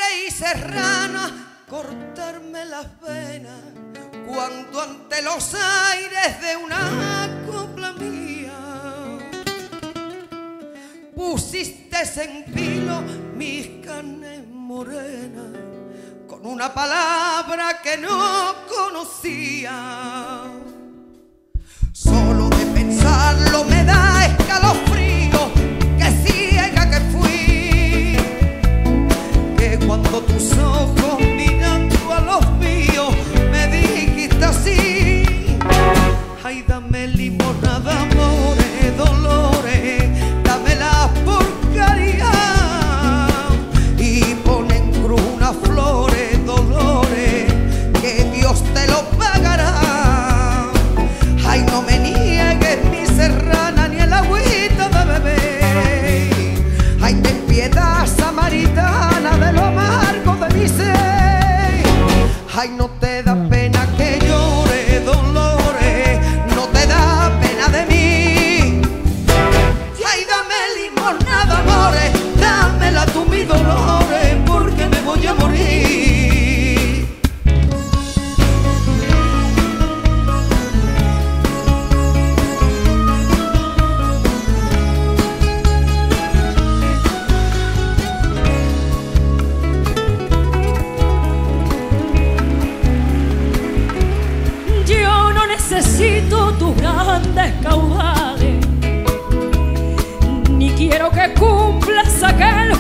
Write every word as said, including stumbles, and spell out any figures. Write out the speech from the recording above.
alegre y serrana, cortarme las venas cuando ante los aires de una copla mía pusiste en vilo mis carnes morenas con una palabra que no conocía. Solo de pensarlo me da escalofrío, que ciega que fui, que cuando tus ojos mirando a los míos me dijiste así: ay, dame limonada, amores, dolores, dame la porcaria y pon en cruz unas flores, dolores, que Dios te lo pagará. Ay, no me niegues mi serrana ni el agüita de beber. Ay, ten piedad, samaritana, de lo amargo de mi ser. Ay, no te da pena que llore, dolores, no te da pena de mí. Ay, dame limonada, amores, dámela tú, mis dolores, porque me voy a morir. Necesito tus grandes caudales, ni quiero que cumplas aquel